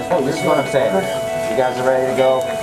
Hey, this is what I'm saying. You guys are ready to go?